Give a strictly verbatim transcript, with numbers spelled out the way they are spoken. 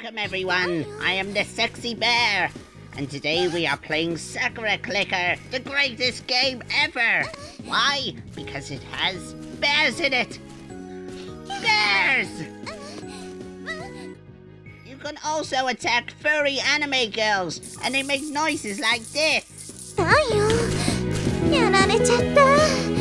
Welcome everyone, I am the Sexy Bear, and today we are playing Sakura Clicker, the greatest game ever. Why? Because it has bears in it. Bears! You can also attack furry anime girls, and they make noises like this. だよ、やられちゃった。